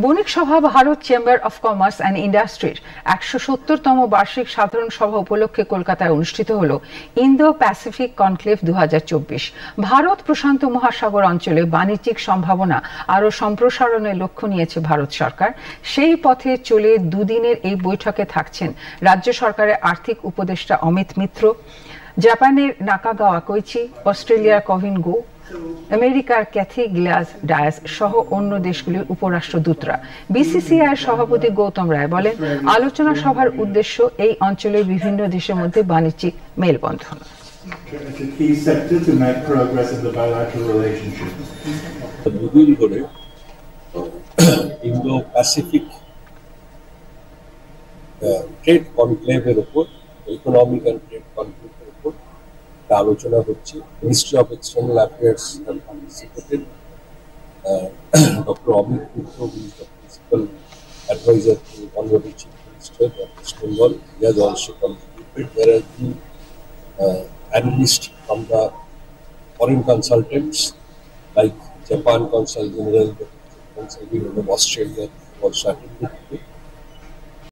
বণিক সভা Bharat chamber of commerce and ইন্ডাস্ট্রির ১৭০তম বার্ষিক সাধারণ সভা উপলক্ষে কলকাতায় অনুষ্ঠিত হল ইন্দো প্যাসিফিক কনক্লেভ ২০২৪। ভারত প্রশান্ত মহাসাগর অঞ্চলে বাণিজ্যিক সম্ভাবনা আরও সম্প্রসারণের লক্ষ্য নিয়েছে ভারত সরকার। সেই পথে চলে দুদিনের এই বৈঠকে থাকছেন রাজ্য সরকারের আর্থিক উপদেষ্টা অমিত মিত্র, জাপানের নাকাগাওয়া কোইচি, অস্ট্রেলিয়ার কভিন গো, আমেরিকার ক্যাথি গ্লাস ডায়াস সহ অন্য দেশগুলির উপরাষ্ট্রদূতরা। বিসিসিআই সভাপতি গৌতম রায় বলেন, আলোচনা সভার উদ্দেশ্য এই অঞ্চলের বিভিন্ন দেশের মধ্যে বাণিজ্যিক মেলবন্ধন। দুদিন ধরে ইন্দো প্যাসিফিক ট্রেড কনক্লেভের উপর, ইকোনমিক অ্যান্ড ট্রেড কনক্লেভের উপর আলোচনা হচ্ছে। Ministry of external affairs have participated. Doctor Amit Mitra, who is the principal advisor to Honorable Chief Minister of West Bengal, he has also contributed. There have been analysts from the foreign consultants like Japan Consul General, Consul General of Australia also attended.